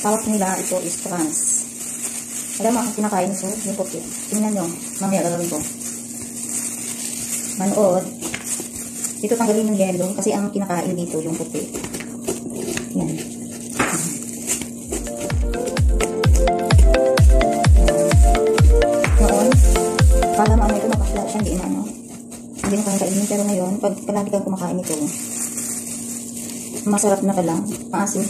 tawag nila ito is trans. Alam mo, ang kinakain ko, yung puti. Tingnan nyo, mamaya gagawin ko. Manood. Dito tanggalin yung yellow, kasi ang kinakain dito yung puti. Yan. Noon, para mamaya ito mapasla siya, hindi na, no? Hindi na kaya kainin, pero ngayon, pag palagi kang kumakain ito, masarap na pala, maasim.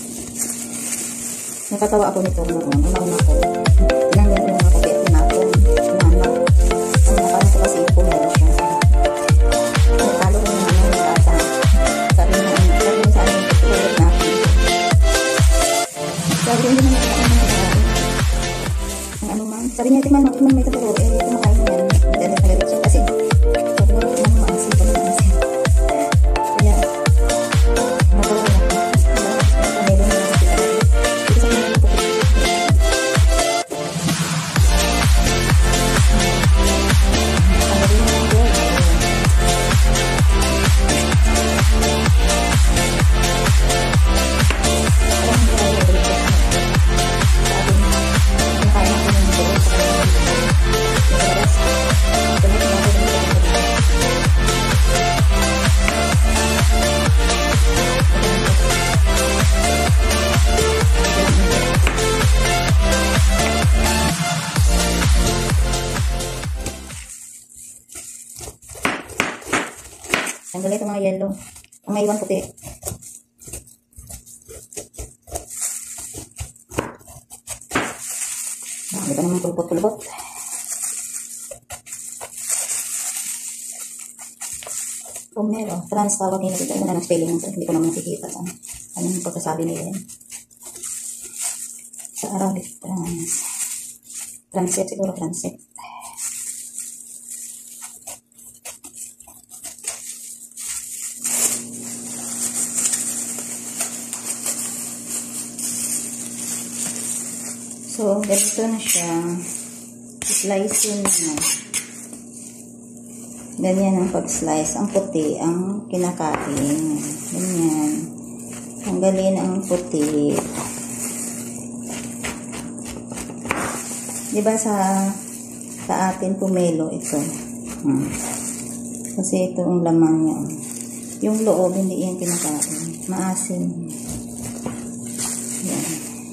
Natatawa ako nito noon, umauna ko. Tinanggal ko yung mga puti, tinapon, tinanak. Ang nakain ko kasi ito, meron siya. Natalo ko yung mga nilata. Sabi niya sa amin, tutulog natin. Sabi ko, hindi naman kakain ng nilata. Ang ano man. Sabi niya, tingnan mo may taturo, kumakain yan. Dahil nagalit siya kasi, sabi mo, maasim ko na maasim. Kaya, natawag ako. Tanggalin ito mga yellow. Ang may iwan puti. Hindi pa naman pulpot-pulpot. Pomelo. Trans tawag nila dito. Ano na spelling nito? Hindi ko naman nakikita. Anong pagkasabi nila yan? Sa Arabic. Trans. Transit siguro. Transit. So, ganito na siya. Slice na. Ganyan ang pag-slice. Ang puti, ang kinakain. Ganyan. Tanggalin ang puti. Diba sa atin pomelo ito? Kasi ito ang laman niya. Yung loob, hindi yan kinakain. Maasim. Yan.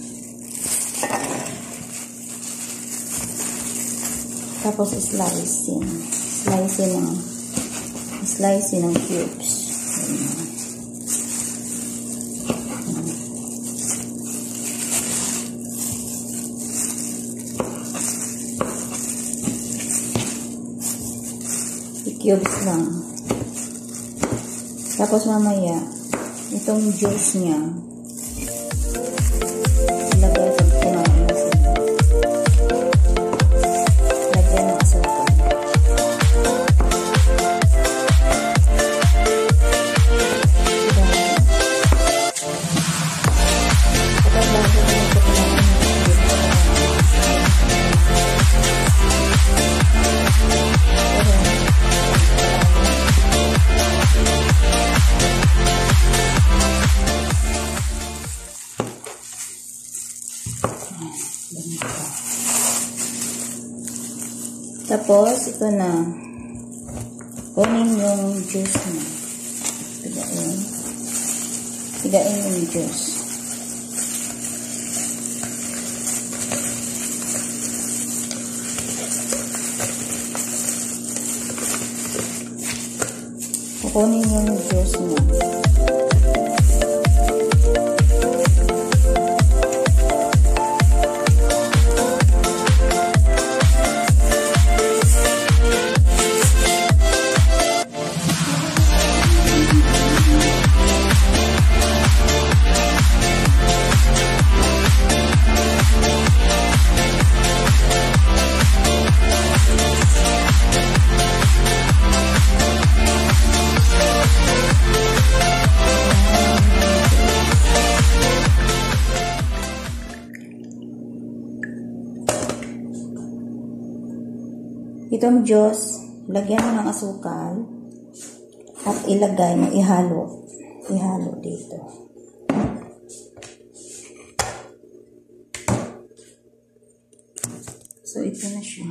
Tapos slicing. Slicing ng cubes. I-cubes lang. Tapos mamaya, itong juice niya, ilagay sa kumain na siya. Lagyan ng asukal. Tapos, ito na. Kunin yung juice mo. Higain yung juice. Kunin yung juice mo. Itong juice, lagyan mo ng asukal at ilagay mo, ihalo dito. So, ito na siya.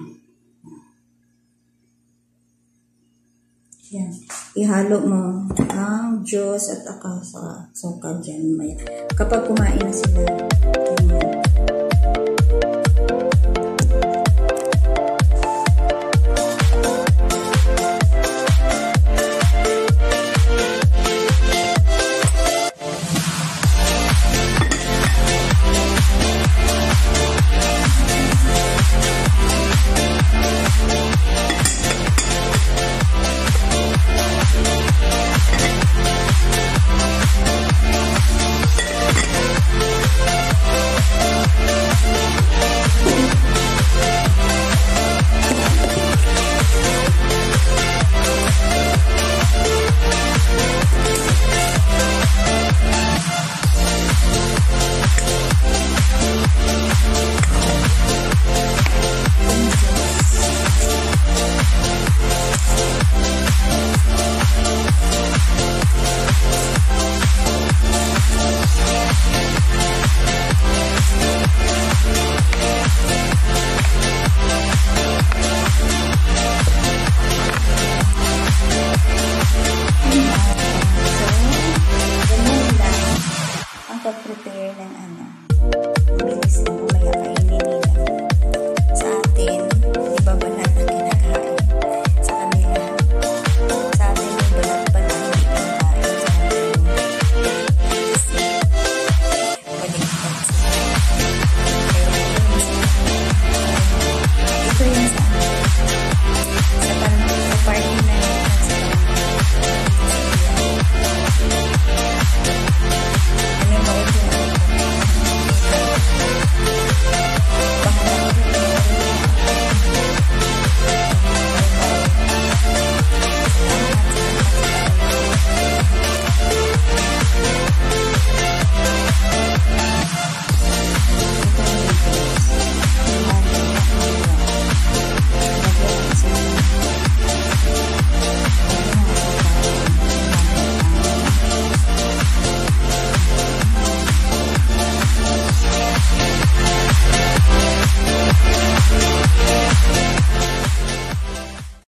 Yan. Ihalo mo ang juice at saka sa suka dyan. Kapag kumain na sila, ganyan.